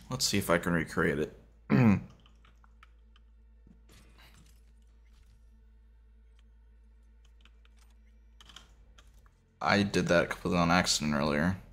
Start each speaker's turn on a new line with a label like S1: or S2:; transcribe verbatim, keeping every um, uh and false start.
S1: Let's see if I can recreate it. I did that completely on accident earlier.